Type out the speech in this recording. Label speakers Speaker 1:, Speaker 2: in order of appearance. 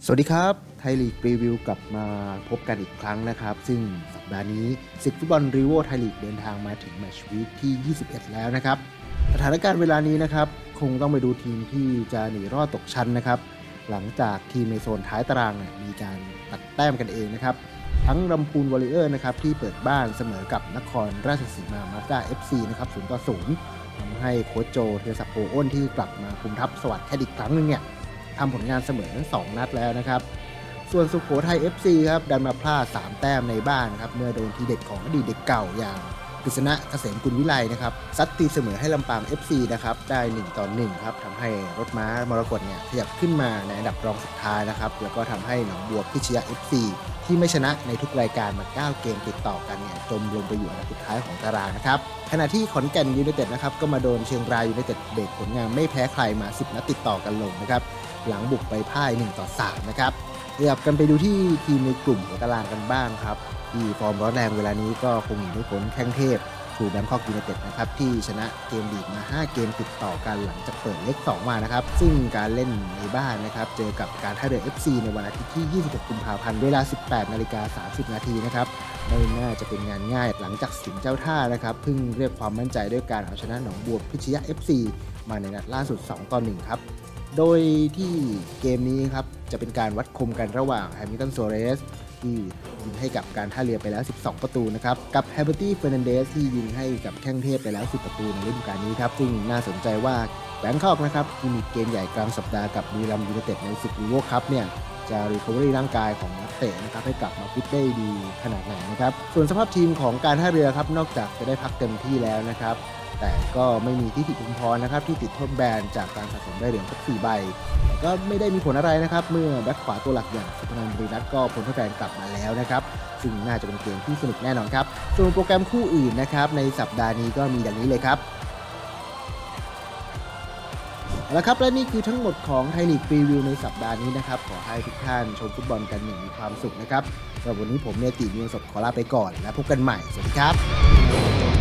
Speaker 1: สวัสดีครับไทยลีกรีวิวกลับมาพบกันอีกครั้งนะครับซึ่งสัปดาห์นี้ศึกฟุตบอลรีโวไทยลีกเดินทางมาถึงแมตช์วีคที่ 21 แล้วนะครับสถานการณ์เวลานี้นะครับคงต้องไปดูทีมที่จะหนีรอดตกชั้นนะครับหลังจากทีมในโซนท้ายตารางมีการตัดแต้มกันเองนะครับทั้งลำพูนวอริเออร์นะครับที่เปิดบ้านเสมอกับนครราชสีมามาสด้า FC นะครับ0-0ทำให้โค้ชโจเทศักดิ์โพอ้นที่กลับมาคุมทัพสวัสดิ์แค่อีกครั้งนึงเนี่ยทำผลงานเสมอ2 นัดแล้วนะครับส่วนสุโขทัย FC ครับดันมาพลาด3 แต้มในบ้านครับเมื่อโดนทีเด็ดของอดีตเด็กเก่าอย่างกฤษณะเกษมกุลวิไลนะครับซัดตีเสมอให้ลำปาง FC นะครับได้1-1ครับทำให้รถม้ามรกตเนี่ยขยับขึ้นมาในอันดับรองสุดท้ายนะครับแล้วก็ทำให้หนองบัวพิชยะ FC ที่ไม่ชนะในทุกรายการมา9 เกมติดต่อกันเนี่ยจมลงไปอยู่อันดับสุดท้ายของตารางนะครับขณะที่ขอนแก่นยูไนเต็ดนะครับก็มาโดนเชียงรายยูไนเต็ดเบรกผลงานไม่แพ้ใครมา10 นัดติดต่อกันลงนะครับหลังบุกไปพ่าย1-3นะครับเดี๋ยวกันไปดูที่ทีมในกลุ่มของตารางกันบ้างครับที่ฟอร์มร้อนแรงเวลานี้ก็คงหนีไม่พ้นแข้งเทพทูแบงคอกยูไนเต็ดนะครับที่ชนะเกมลีกมา5 เกมติดต่อกันหลังจากเปิดเลข2มานะครับซึ่งการเล่นในบ้านนะครับเจอกับการท่าเรือ FC ในวันอาทิตย์ที่26 กุมภาพันธ์เวลา 18:30 นาทีนะครับไม่น่าจะเป็นงานง่ายหลังจากสิงห์เจ้าท่านะครับเพิ่งเรียกความมั่นใจด้วยการเอาชนะหนองบัวพิชยะ FC มาในนัดล่าสุด2-1ครับโดยที่เกมนี้ครับจะเป็นการวัดคมกันระหว่างแฮมิลตัน โซเรสที่ยิงให้กับการท่าเรือไปแล้ว12 ประตูนะครับกับเฮเบอร์ตี้ เฟอร์นันเดสที่ยิงให้กับแข้งเทพไปแล้ว10 ประตูในฤดูกาลนี้ครับซึ่งน่าสนใจว่าแบงคอกนะครับที่มีเกมใหญ่กลางสัปดาห์กับบุรีรัมย์ยูไนเต็ดในศึกลีโว่คัพเนี่ยจะรีคอเวอรี่ร่างกายของนักเตะนะครับให้กลับมาฟิตได้ดีขนาดไหนนะครับส่วนสภาพทีมของการท่าเรือครับนอกจากจะได้พักเต็มที่แล้วนะครับแต่ก็ไม่มีทิติชุมพรนะครับที่ติดโทษแบนจากการสะสมได้เหรียญครบ4 ใบแต่ก็ไม่ได้มีผลอะไรนะครับเมื่อแบ็คขวาตัวหลักอย่างสุพนันท์ บุรีรัตน์ก็พ้นโทษแบนกลับมาแล้วนะครับซึ่งน่าจะเป็นเกมที่สนุกแน่นอนครับส่วนโปรแกรมคู่อื่นนะครับในสัปดาห์นี้ก็มีดังนี้เลยครับแล้วครับและนี่คือทั้งหมดของไทยลีกรีวิวในสัปดาห์นี้นะครับขอให้ทุกท่านชมฟุตบอลกันอย่างมีความสุขนะครับสำหรับวันนี้ผมเนติมีสดขอลาไปก่อนและพบกันใหม่สวัสดีครับ